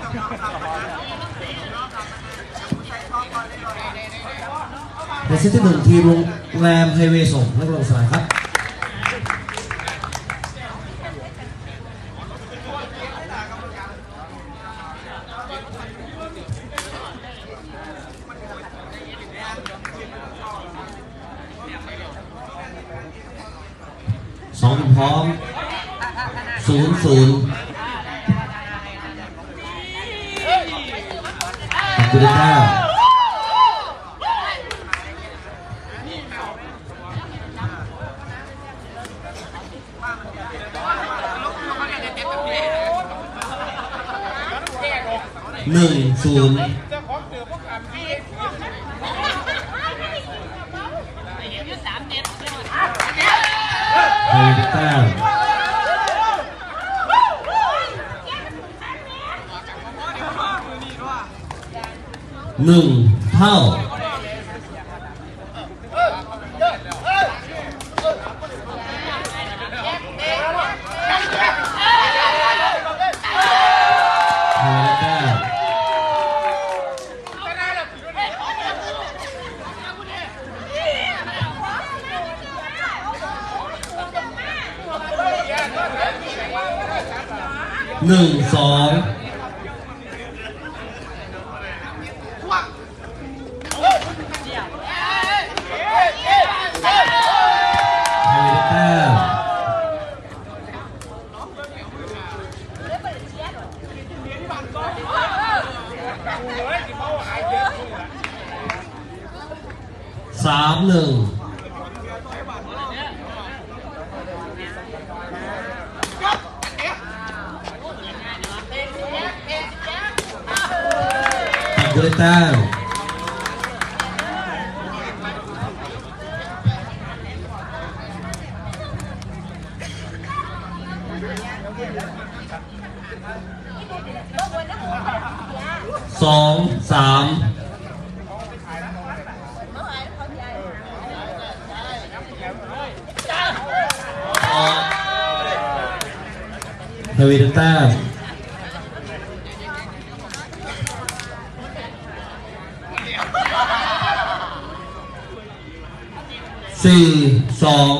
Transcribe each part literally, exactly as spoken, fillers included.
ในเซตที่หนึ่งทีมโรงแรมไฮเวย์ส่งนักลงสนามครับสองพร้อมศูนย์ศูนย์กุฎเก้าหนึ่งศูนย์ไฮเดต้าหนึ่งเท่าหนึ่งสองสามหนึ่งกุฎเก้าสองสามไฮเวย์ต้าสี่สอง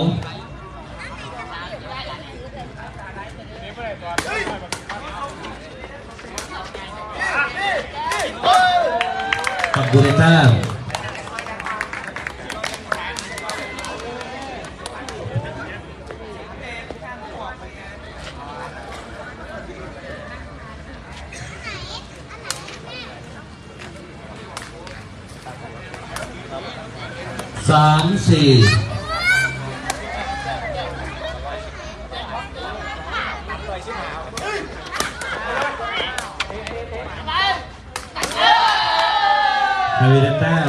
กับบูเรต้าสามสี่ไฮเวย์ต้า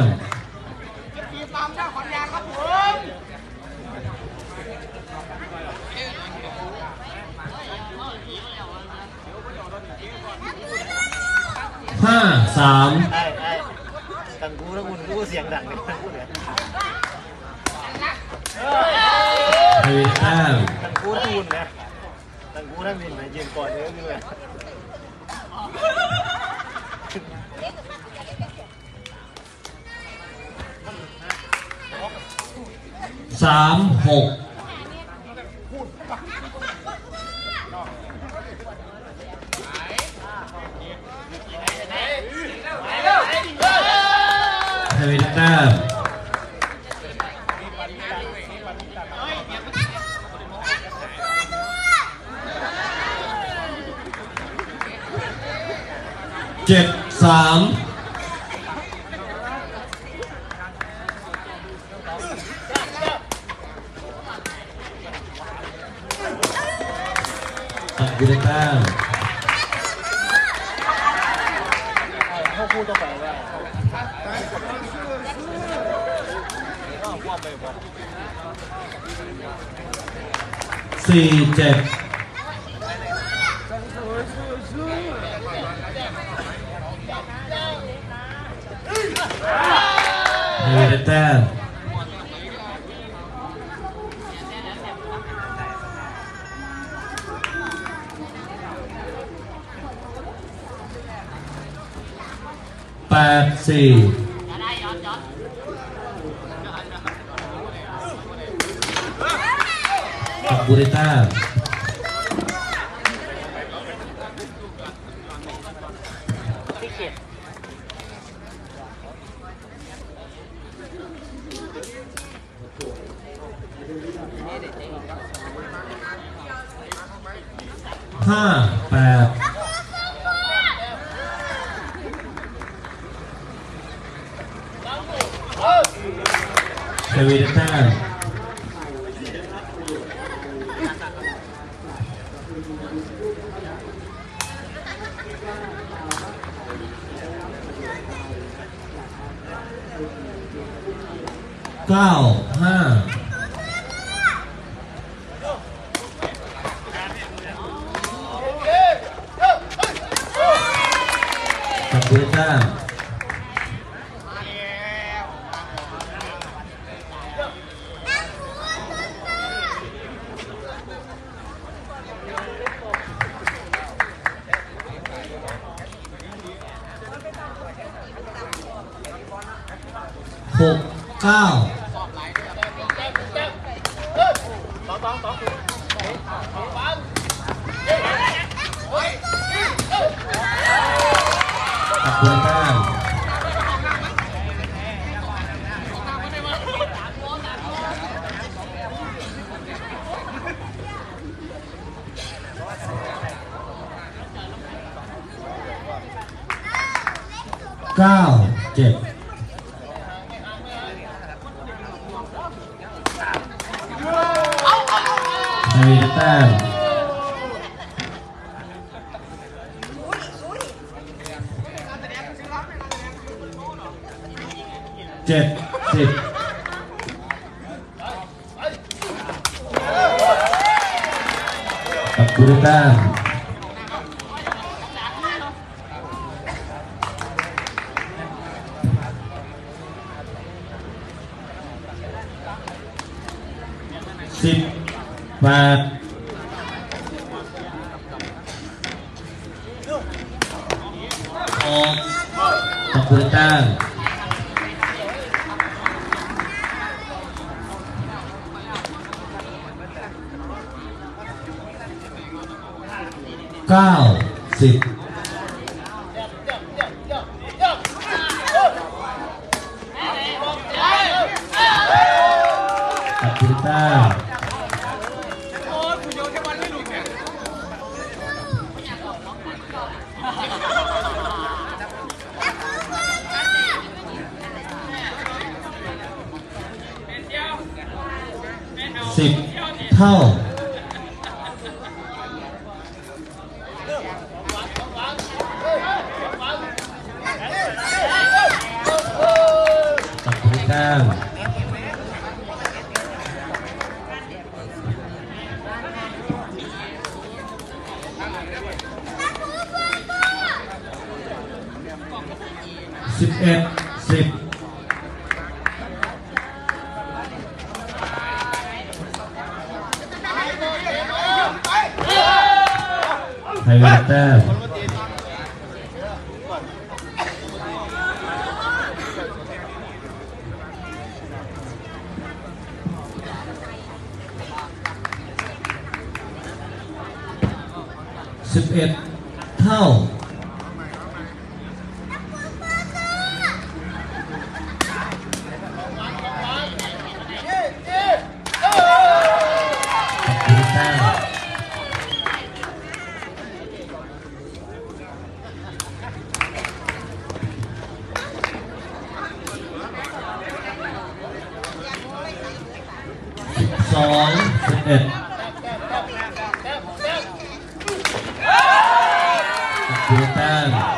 ห้าสามตังกูแล้วคุณกูเสียงดังเลยไฮเวย์ต้าตังกูทูนนะตังกูนั่งบินนะยืนก่อนเยอะด้วยสามหกไฮเวย์ต้าเจ็ดสามกุฎเก้าเขาพูดต่อไปว่าสี่เจ็ดไฮเวย์ต้าแปดสี่กับบูเรต้าห้าแปดเทวีเดต้าเก้าห้ากับบูเรต้าหกเก้ากับบูเรต้าเก้าเจ็ดเทวีเดต้าเจ็ดสิบกับบูเรต้าสิบแปดออกกับบูเรต้าเก้าสิบกับบูเรต้าสิบเท่ากับบูเรต้าสิบเอ็ดสิบไทยเวทแต้มสิบเอ็ดเท่าสองสิบเอ็ดบูเรต้า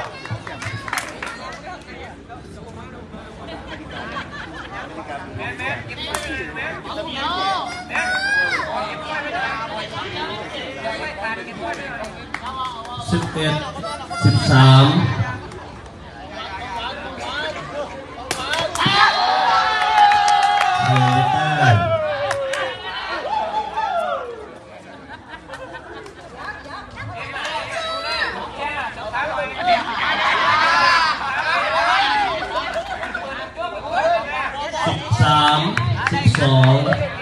สิบเอ็ดสิบสามบูเรต้าสามสิบสอง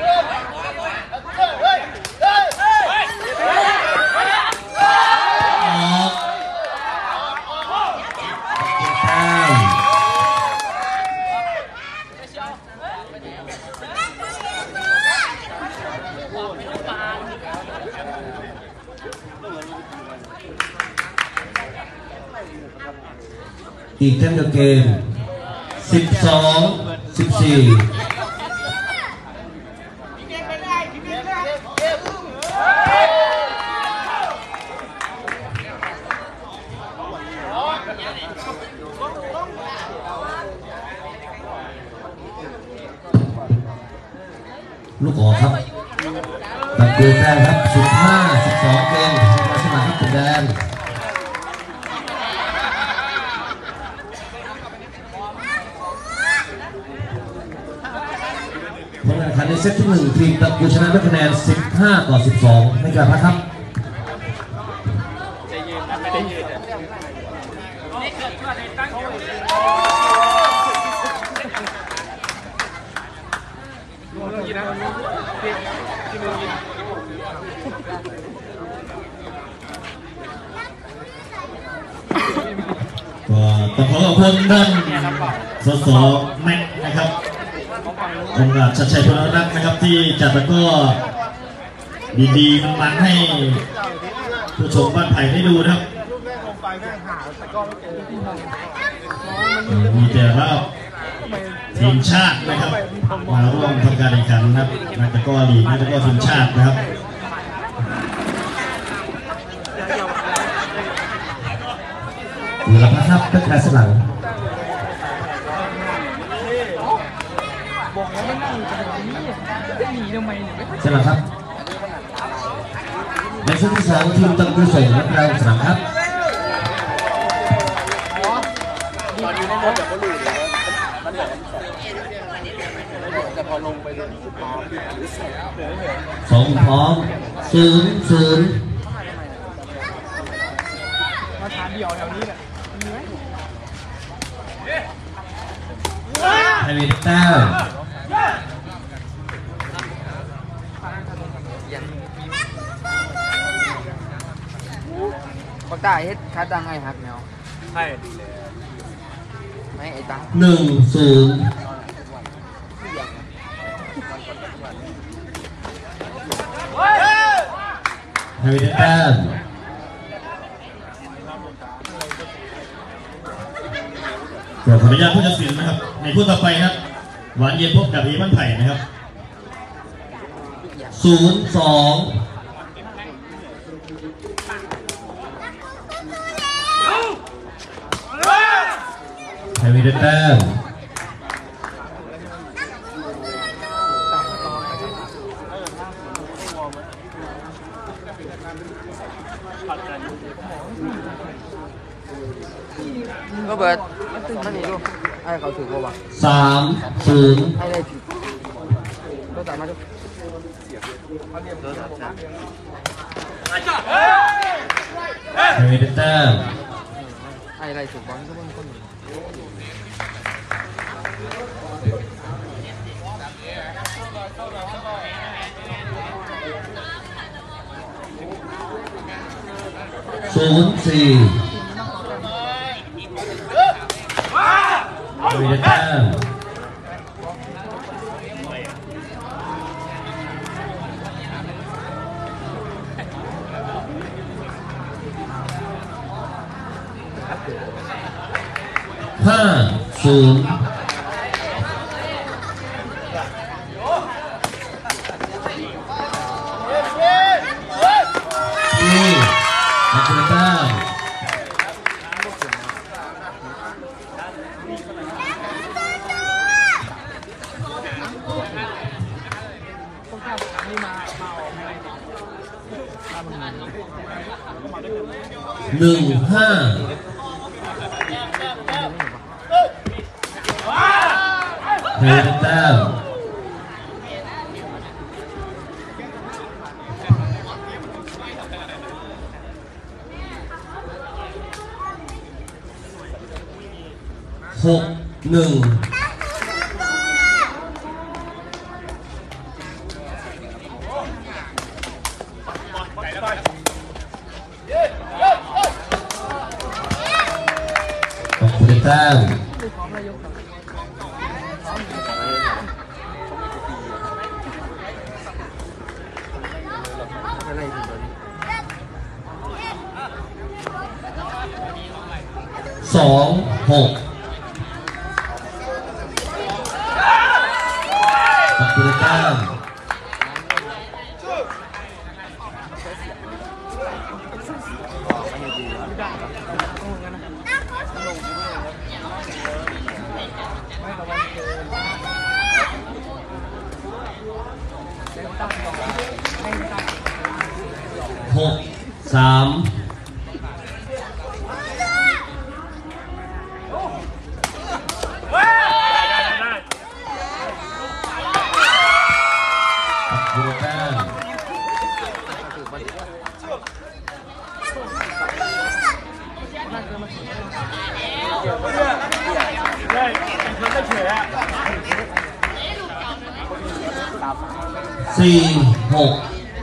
ออกอีกแต้มเดียวเกมสิบสองสิบสี่ลูกออกครับตัดเกมแรกครับสิบห้าสิบสองเกมลักษณะครับเป็นแดนผลการแข่งขันในเซตที่หนึ่งทีมตะกูชนะด้วยคะแนนสิบห้าต่อสิบสองไม่กลับนะครับก็ต้องขอขอบคุณท่านสสแม็กนะครับองค์การชัดชัยพลรักษ์นะครับที่จัดแล้วก็ดีๆมันๆให้ผู้ชมบ้านไผ่ได้ดูนะครับมีแต่ว่าทีมชาตินะครับมาร่วมทำการแข่งขันนะครับนักตะกร้อลีกนักตะกร้อทีมชาตินะครับมีรับครับเป็นการสลังบอกแล้วไม่นั่งอยู่ตรงนี้จะหนีทำไมเนี่ยใช่ไหมครับในช่วงที่สองทีมตะกูส่งนักแรงสนามครับตอนอยู่ในรถแบบก็รู้เลยมันบอกแต่พอลงไปเลยสองพร้อมศูนย์ศูนย์มาทานเดี่ยวแถวนี้แหละไฮเวย์แต้มเขาตายเฮ็ดคาดังไงฮักแนวใช่ไม่ไอ้ตังหนึ่งศูนย์ไฮเวย์แต้มขออนุญาตผู้ตัดสินนะครับในคู่ต่อไปครับหวานเย็นพบกับอีบ้านไผ่นะครับศูนย์สองไฮเวย์แต้มก็เบิดมันนี่ดูไอ้เขาถือว่าสามศูนย์ไอ้ได้ถือก็ตามมาดูไฮเวย์แต้มไอ้ไรถือบอลก็มันคนศูนย์สี่ไฮเวย์แต้มห้าศูนย์นี่อัจฉริยะหนึ่งห้าเฮดแต้มหกหนึ่งแต้มสองหกตัดตัวแต้มหกสามดูแต้มสี่หก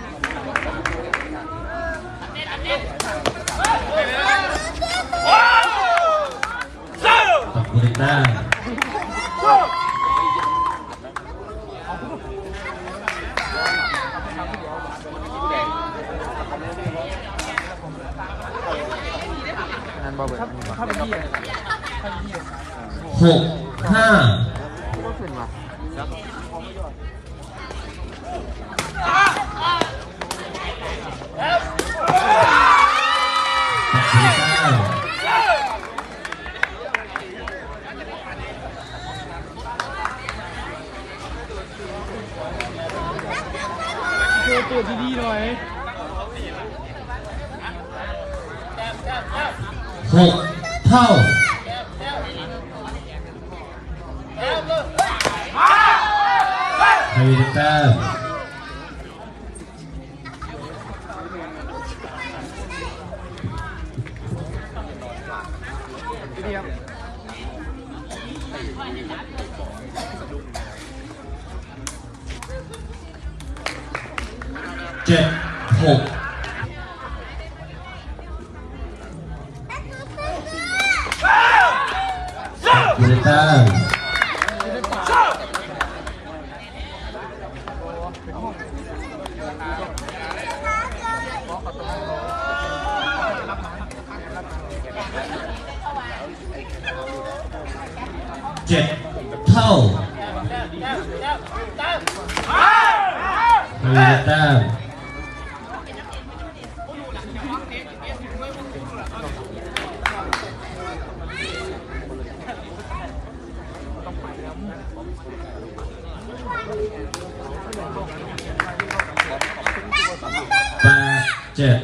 ตัดดูแต้มหกห้าตัวดีๆหน่อยหกเท่าให้แต้มเจ็ดหกดูแต้มเจ็ดเท่าดูแต้มแปดเจ็ด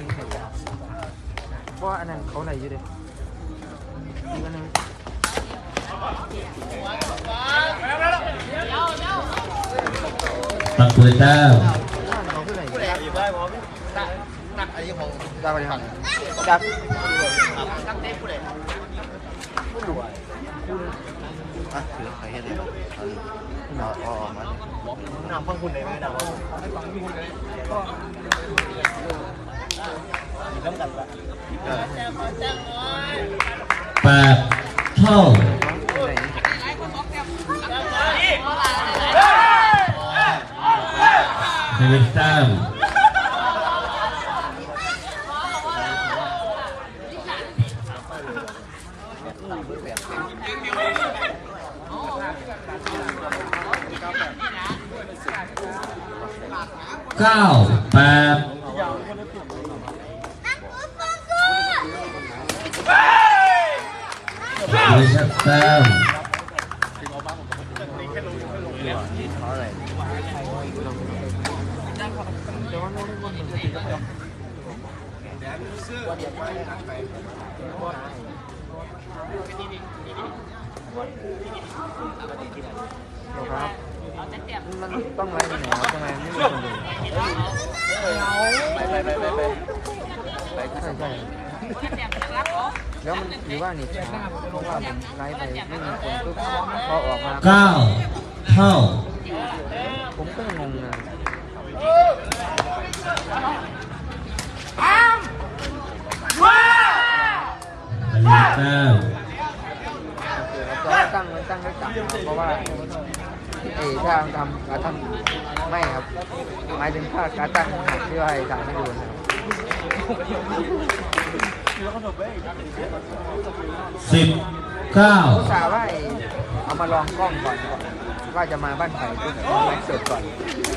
เพราะอันนั้นเขาไหนอยู่ดิอีกอันนึงตัดตัวแต้มจับไปหันจับอ่ะถือใครให้ได้เอาเอาออกมาน้ำฟังคุณได้ไหมน้ำฟังคุณน้ำกันปะแปดเท่าให้แต้มเก้าแปดไม่ชัดแต้มครับมันต้องอะไรเนี่ยทำไมไม่มีคนดูไปไปไปไปไปไปใช่ใช่แล้วมันหรือว่านี่เพราะว่าผมไลฟ์ไปไม่มีคนปุ๊บพอออกมาเก้าเท่าผมก็งงนะว้าวแต้มตั้งได้ต่ำครับเพราะว่าเอถ้าทำการตั้งไม่ครับหมายถึงค่าการตั้งหักที่ว่าให้ทำให้ดูนะครับสิบเก้าอุตส่าห์ว่าเอามาลองกล้องก่อนว่าจะมาบ้านไผ่ปุ๊บลองแม็กซ์สดก่อน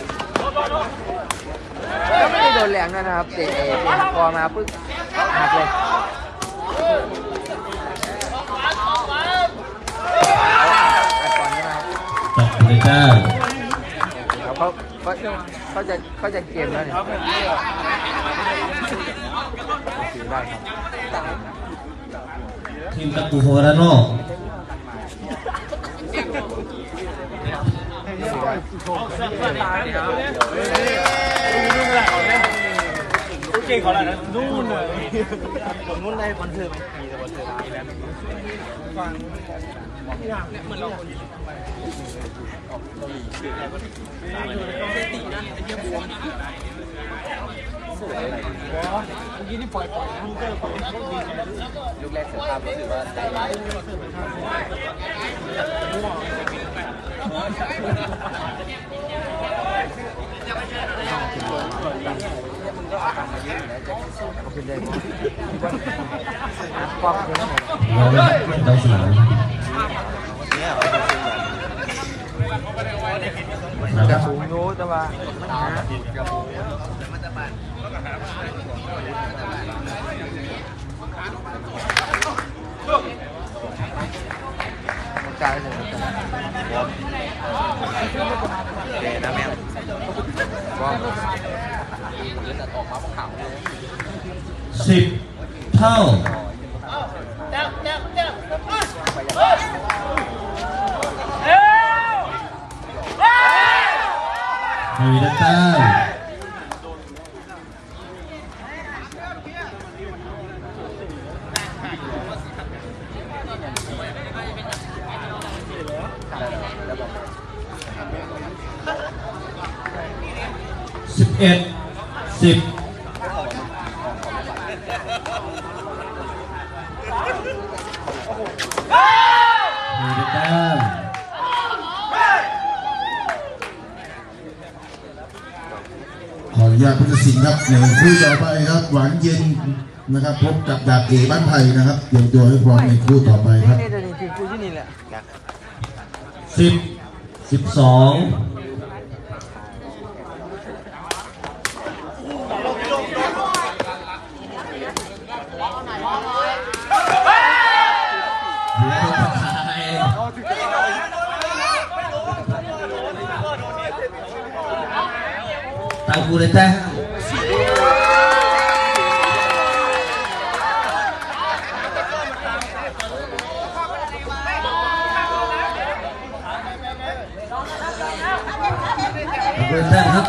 ก็ไม่ได้โดนแรงนะครับเตะเตะหักคอมาปุ๊บหักเลยอัดก่อนนะครับตัดเลยเก้าเขาเขาเขาจะเขาจะเกมแล้วเนี่ยได้ครับทีมตะกูโฮราโน่เก่งเขาแหละนะนู่นเลยผมนู่นได้บอลเธอไหมมีแต่บอลเธอมีแล้วฟังเหมือนเราคนนี้ลูกแรกเสือตามรู้สึกว่าใจร้ายเขาเป็นได้ครอบครัวเราได้สนามจะสูงโน้แต่ว่ามันหาจ่ายเลยเดนะแม่สิบเท่าไม่มีแต้มสิบเอ็ดสิบมีแต้มขออนุญาตพุทธศิลป์ครับในคู่ต่อไปครับหวานเย็นนะครับพบกับดาบเอบ้านไผ่นะครับเตรียมตัวให้พร้อมในคู่ต่อไปครับนี่เดี๋ยวนี้คือคู่ที่นี่แหละสิบสิบสองตากูเลยแท้กูเลยแท้ครับ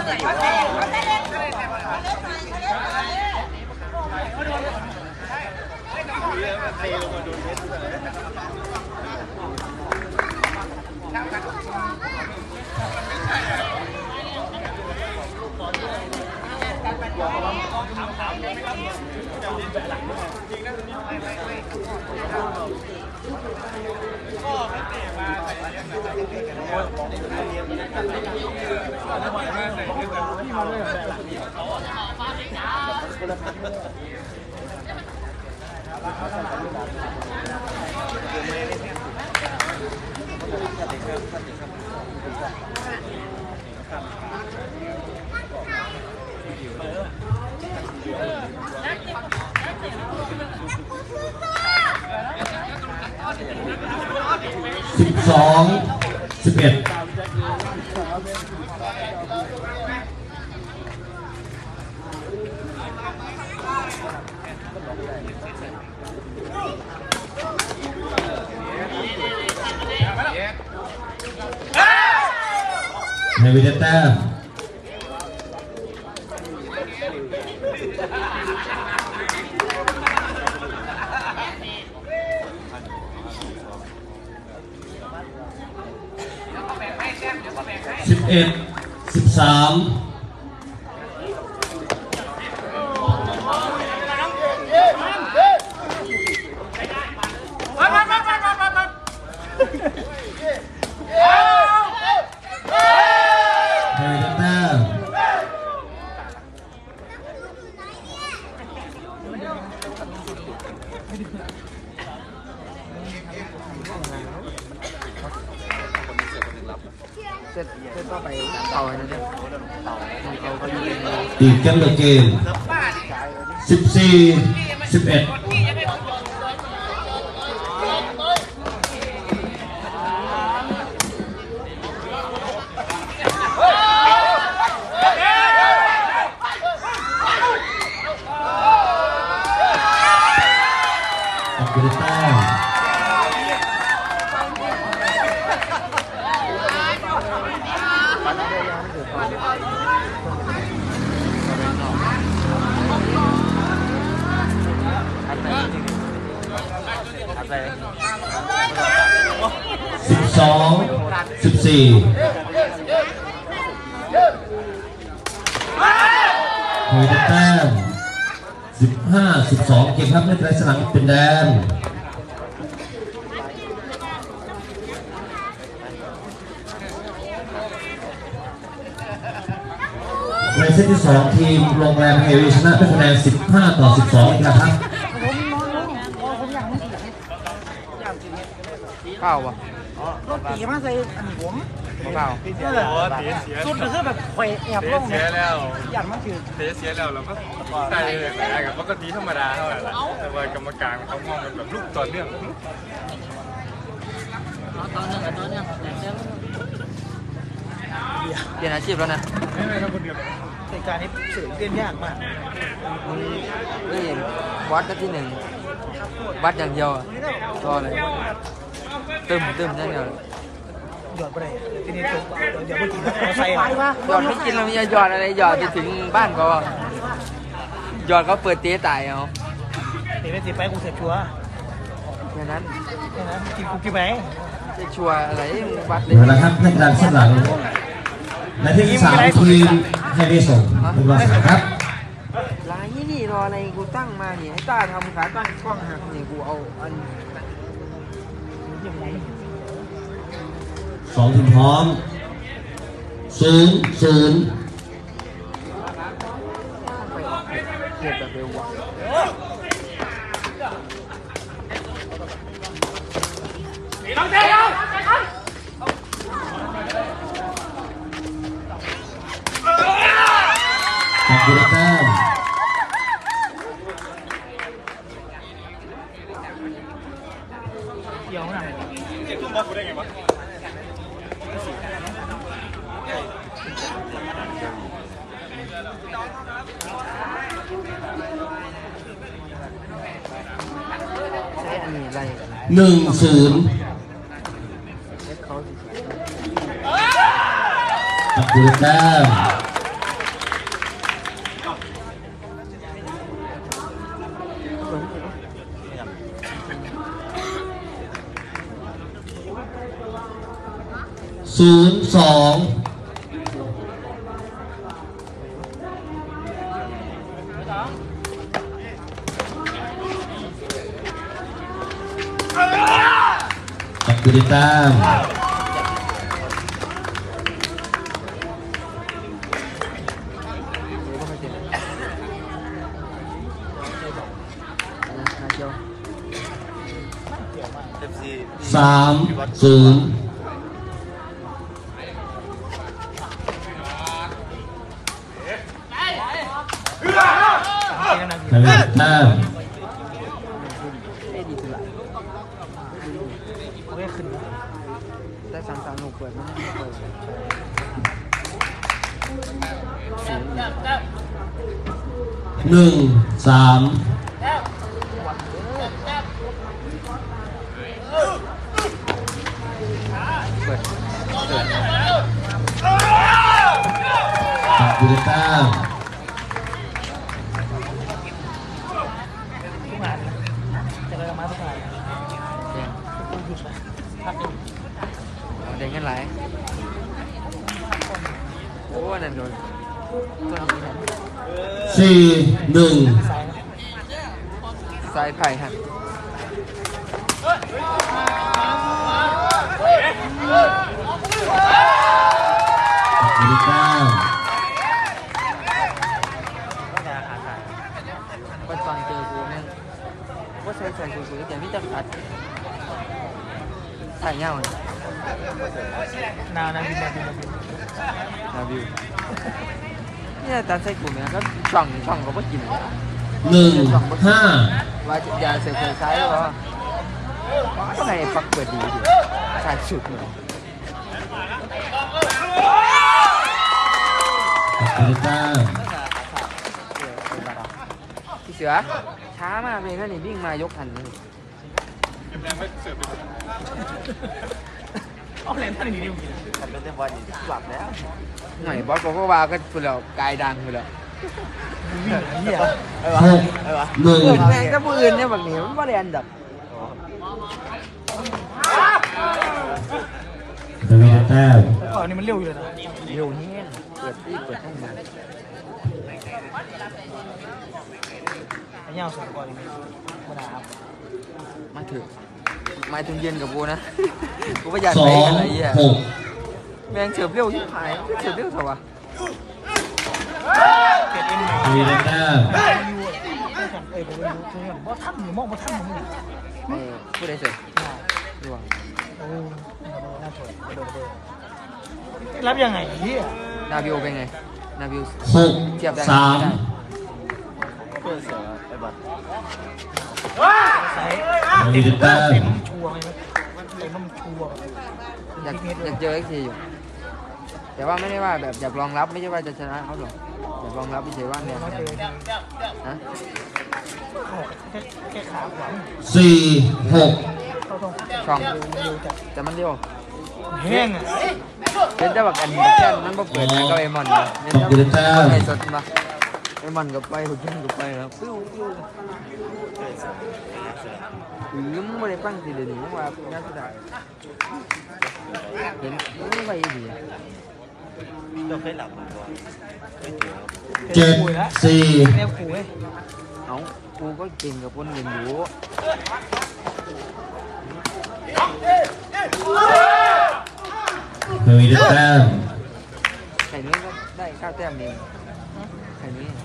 สิบสองสิบเอ็ดในวิดีโอแต้มสิบเอ็ดสิบสามเสร็จเสร็จก็ไปเต่าอะไรนั่นเองเขาเขาอยู่ในตีกันเลยเกมสิบสี่สิบเอ็ดอับดุลต้าสิบสองสิบสี่หอยแต้มสิบห้าสิบสองเกมครับในไตรสนามเป็นแดนในเซตที่สองทีมโรงแรมเฮวีชนะด้วยคะแนนสิบห้าต่อสิบสองนะครับข้าววะรถตีมาใส่อันผมข้าวสุดคือแบบไข่แอบลงเนี่ยหยัดมันคือเทสเสียแล้วเราก็ใส่เลยแต่กับปกติธรรมดาเท่าไหร่ละแต่ว่ากรรมการเขามองมันแบบลูกต่อเนื่องตอนนึงตอนนึงเปลี่ยนอาชีพแล้วนะไม่ไม่เราคนเดียวเหตุการณ์นี้สื่อเล่นยากมากมึงไม่เห็นวัดที่หนึ่งวัดอย่างเดียวรอเลยตึมตึมนั่นเดียวหยอดไปเลยทีนี้ถูกเดี๋ยวเมื่อกี้เราใส่หยอดไม่กินเราไม่หยอดอะไรหยอดไปถึงบ้านก็หยอดเขาเปิดเตะตายเอาเตะไปเตะไปกูเสียชัวร์แค่นั้นแค่นั้นกินกูกินไหมจะชัวร์อะไรวัดเลยนะครับในการเส้นหลังในที่สามทีมให้ได้ส่งเป็นว่าสามครับลายนี่รออะไรกูตั้งมาเนี่ยไอ้ต้าทำขาตั้งกล้องหักเนี่ยกูเอาอันสองทีมพร้อมศูนย์ศูนย์เกียดแบบเร็วว่ะอับดุลต้าเกี่ยวหน่อยทุ่มบอลกูได้ไงวะหนึ่งศูนย์อับดุลต้าศูนย์สองอับดุลต้าสามศูนย์อับดุลต้าได้สามสามหกเปิดมั้งเปิดหนึ่งสามเปิดเปิดอับดุลต้าทุกงานจะเลยมาทุกงานแดงพักแดงกันหลายโอ้นั่นโดนสี่หนึ่งสายไผ่ฮะอับดุลต้าก็ตอนเจอกูเนี่ยว่าใส่ใส่กูๆแต่ไม่จำกัดถ่ายเงาเลยนานาบินนาบินนาบินนาวิวเนี่ยตาใส่กลุ่มเนี่ยก็ช่องช่องเขาไม่กินหนึ่งห้าว่าอย่าเสียเคยใช้หรอทำไมปักเปิดดีดิใช่สุดเลยเอริต้าพี่เสือช้ามากเลยนั่นนี่วิ่งมายกทันนี่เอาแหลมท่านอย่างนี้ดิวฉันเป็นเจ้าบอลหลับแล้วหน่อยบอสบอกว่าก็พูดแล้วกายดังไปแล้วเหี้ยหกหนึ่งแม่งก็ปืนเนี่ยแบบนี้มันไม่ได้อันดับเอริต้าก่อนนี้มันเร็วอยู่เลยนะเร็วนี้เปิดที่เปิดห้องมาไอ้เหี้ยสองก่อนนี้มาด่ามาถึงมาถึงเย็นกับกูนะกูไม่อยากสอเตะงอะไรเงี้ยหกแม่งเฉิบเร็วชิบหายเฉิบเร็วเถอะวะเกิดเป็นใหม่เอริต้าเอ้ยผมไม่รู้คือว่าท่านหรือมองว่าท่านมึงเออพูดได้เสร็จดูว่าโอ้น่าสวยโดนเลยรับยังไงเหี้ยนาวิวเป็นไงนาวิวหกเทียบได้สามเพื่อนเสือไอ้บัตรใส่เอริต้าเต็มชัวร์ไหมเต็มมันชัวร์อยากอยากเจอไอ้ทีอยู่แต่ว่าไม่ได้ว่าแบบอยากรองรับไม่ใช่ว่าจะชนะเขาหรอกอยากรองรับเฉยๆว่าเนี่ยมาเจอฮะแค่แค่ขาขวาสี่หกเข้าตรงช่องเร็วจัดแต่มันเดียวแห้งอ่ะเป็นแต่ว่ากันแค่นั้นบ่เปิดก็ไอ้มอนเนี่ยขอบคุณครับไอ้สดมาไอ้มอนก็ไปหุ่นยนต์ก็ไปแล้วปิ้วปิ้วลืมไม่ได้ฟังทีเดียวนี้ว่าน่าจะได้เห็นไม่ไปดีเจ็ดสี่แนวขู่เว้ยเอากูก็เก่งกับคนอื่นอยู่เอริต้าไข่นี้ก็ได้ข้าวแต้มเองไข่นี้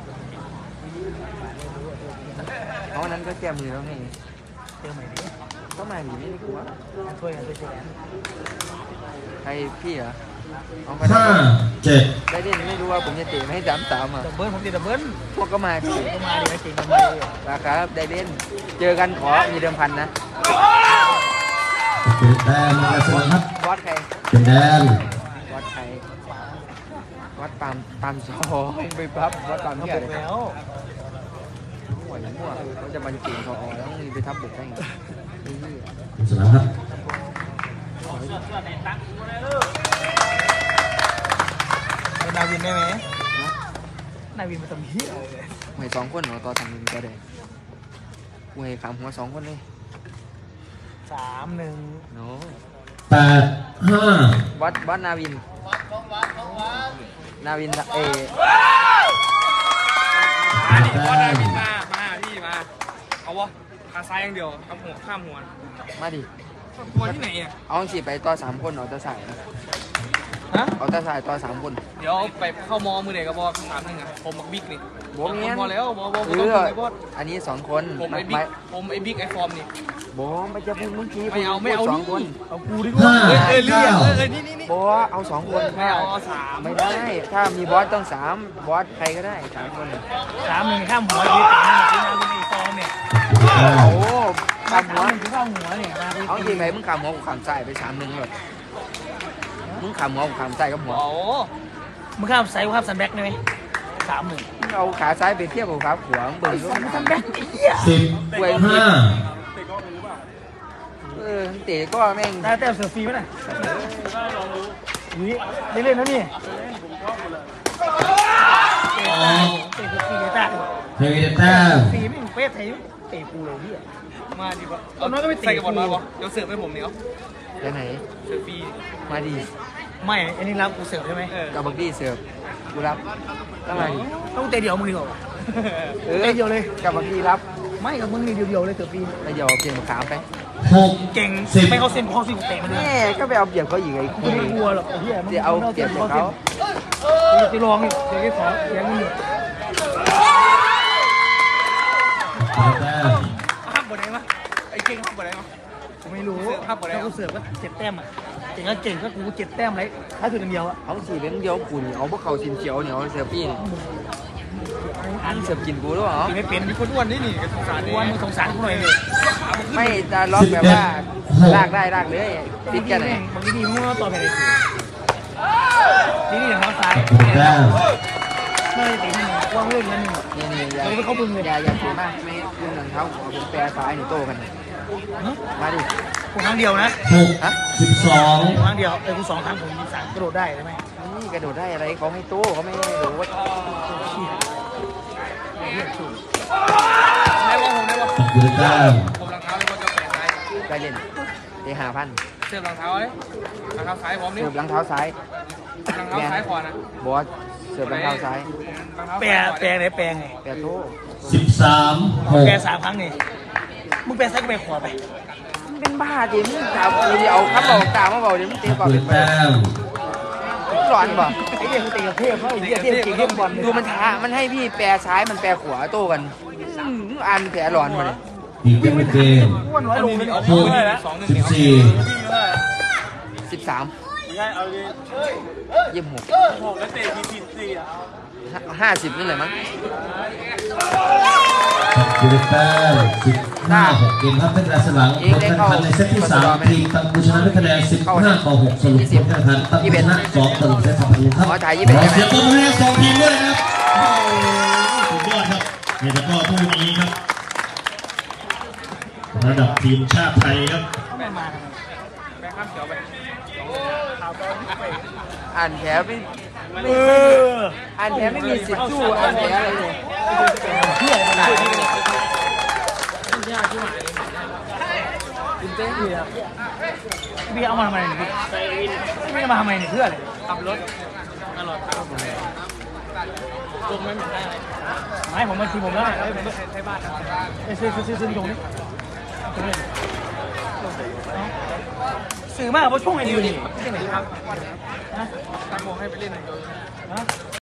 เอานั้นก็แก้มือแล้วไงเจอใหม่ดิก็มาดีไม่ได้กลัวช่วยกันช่วยกันใครพี่เหรอเอาไปห้าเจ็ดได้เด่นไม่รู้ว่าผมจะเตะไม่ให้สามสามอ่ะดับเบิ้ลผมตีดับเบิ้ลพวกก็มาก็มาดิไม่เก่งทำไมราคาได้เด่นเจอกันขอมีเดิมพันนะเอริต้ามาเสมอครับบอสใครเป็นแดนบอสใครบอสปามปามสองไปพับบอสปามเขาเที่ยบวอกเลยแล้วหัวมั่วเขาจะบรรจุทอแล้วมีไปทับบุกได้ไงนี่สนามครับนาวินได้ไหมนาวินมาทำเหี้ยเลยหวยสองคนเหรอต่อทางนึงก็ได้หวยขามหัวสองคนเลยสามหนึ่งโน้แปดห้าบอสบอสนาวินนาวินเอมาดิบอลได้บินมามาพี่มาเอาวะขาซ้ายอย่างเดียวเอาหัวข้ามหัวมาดิกลัวที่ไหนอ่ะเอาสิไปต่อสามคนเอาตาสายนะฮะเอาตาสายต่อสามคนเดี๋ยวไปเข้ามอมือไหนกับบอลสามหนึ่งอ่ะผมกับบิ๊กนี่โบเมียนพอแล้วบอลบอลหต้รือองไอ้บอลอันนี้สองคนผมไอ้บิ๊กผมไอ้บิ๊กไอ้ฟอร์มนี่โบไม่จะพูดเมื่อกี้ไม่เอาไม่เอาสอนี่งคนเอากูดีกว่าห้าเอ้ยเอ้ยเรียเก้ากเอ้ยเอ้ยนี่นี่นี่โบเอาสองคนไม่เอาเอาสามไม่ได้ ถ้ามีบอสต้องสามบอสใครก็ได้สามคนสามหนึ่งข้ามหัวดีสามหนึ่งนาวินไอ้ฟอร์มเนี่ยโอ้สาขาม มหัหัววหนึ่งข้ามหัวเนี่ยนาวินเอาจริงไหมมึงขามหัวกูขามใส่ไปสามหนึ่งเลยมึงขามหัวกูขามใส่กับหัวโอ้มึงข้ามไซด์ข้ามซันแบ็กได้ไหมสามหนึ่งมึงเอาขาซ้ายไปเทียบกับขาขวามึงเบิ่งดูมันซันทำแบ็กเหี้ยสิบห้าเออเตะก็แม่งได้แต้มเสือฟรีไหมน่ะนี่ได้เล่นนะนี่ออกเตะฟรีเลยตาเอริต้าฟรีไม่เป๊ะไทยเตะกูเลยพี่มาดิบอลตอนนั้นก็ไปเตะใส่กับบอลมาบอลเดี๋ยวเสิร์ฟให้ผมเนี่ยไปไหนเสิร์ฟฟรีมาดีไม่อันนี้รับกูเสิร์ฟใช่ไหมเออกับบักดี้เสิร์ฟกูรับแล้วมาดิต้องเตะเดียวมึงดีกว่าเออเตะเดียวเลยกับบักดี้รับไม่กับมึงนี่เดียวๆเลยเสิร์ฟฟรีแล้วเดี๋ยวเปลี่ยนขามไปหกเก่งสิบไม่เข้าเส้นเข้าเส้นกูเตะมันเลยแม่ก็ไปเอาเปรียบเขาอีกไอ้กูคุยไม่กลัวหรอกไอ้เหี้ยมึงจะเอาเปรียบเขากูจะลองนี่เดี๋ยวไอ้ขอเสียงมึงเอริต้าห้ามบอลไหนวะไอ้เก่งห้ามบอลไหนวะผมไม่รู้ถ้ากูเสือกก็เจ็ดแต้มอ่ะเก่งก็เก่งก็กูเจ็ดแต้มเลยถ้าสุดเดียวอ่ะเอาสีเป็นเดียวกูนี่เอาพวกเขาสินเขียวเหนียวเสือปีนอันเสือกินกูหรือเปล่าไม่เป็นมีคนอ้วนนี่นี่สงสารอ้วนมึงสงสารกูหน่อยเลยไม่จะล็อกแบบว่าลากได้ลากเลยติดแค่ไหนบางทีมึงว่าต่อไปเลยนี่นี่อย่างน้องซ้ายแต้มไม่ตีหนึ่งว่างเรื่องนั้นหนึ่งนี่นี่อย่าไม่เข้ามึงเลยอย่าอย่าเสียมากไม่ขึ้นหลังเท้าผมแปรซ้ายหนูโตกันมาดิกูครั้งเดียวนะหกสิบสองครั้งเดียวเออกูสองครั้งผมมีสามกระโดดได้ใช่ไหมนี่กระโดดได้อะไรเขาให้โตเขาไม่ให้โดดได้ว่าผมได้ว่าขอบคุณแต้มผมรองเท้าเลยว่าจะแปะซ้ายไปเล่นเตะหาพันเสื้อรองเท้าเลยรองเท้าซ้ายพร้อมนี่เสิร์ฟหลังเท้าซ้ายรองเท้าซ้ายขวานะบอสเสิร์ฟหลังเท้าซ้ายแปะแปะไหนแปะไงแปรโตสิบสามหกแปะสามครั้งนี่มึงแปะซ้ายก็แปะขวาไปมันเป็นบ้าดิมึงถามกูเอาคำบอกตามมาบอกดิมึงเตะขก่ออบ นคุเป็ณนไปแต้มร้อนบ่ไอ้เด็กมันตีกับเทพเขาไอ้เด็กเทพเก่งเทพบอลดูมันท้ามันให้พี่แปรซ้ายมันแปรขวาโตกันอ่านแผลร้อนมาเลยอีกเป็นเกมอ้วนน้อยลงมันออกหกสิบสี่สิบสามไม่ใช่เอาดิยี่สิบหกหกแล้วเตะทีสิบสี่อ่ะห้าสิบนั่นแหละมั้งขอบคุณแต้มสิบห้าหกเกมครับเป็นการสลังผลการแข่งขันในเซตที่สามทีมตังกูชนะด้วยคะแนนสิบห้าต่อหกสรุปผลการแข่งขันตังกูชนะสองต่อหนึ่งเซตสำคัญครับขอถ่ายยี่ขสิบอเอ็ดเสียงปรบมือให้สองทีมด้วยนะครับโอ้โหสุดยอดครับในตะกร้อคู่นี้ครับระดับทีมชาติไทยครับแม่มาแม่ข้ามเขียวไปข่าวตอนไปอ่านแผลไม่ไม่เอออ่านแผลไม่มีสิทธิ์สู้อ่านแผลอะไรเลยเพื่ออะไรมาคุณเต้พี่ครับพี่เอามาทำไมเนี่ยพี่เอามาทำไมเนี่ยเพื่ออะไรขับรถตลอดทางผมเลยลงไม่เหมือนได้ไม่ผมมาทีผมแล้วผมไม่ใช้บ้านไปซื้อซื้อซื้อตรงนี้สื่อมากเพราะช่วงไอ้ดิวนี่ที่ไหนครับนะตามมองให้ไปเล่นหน่อย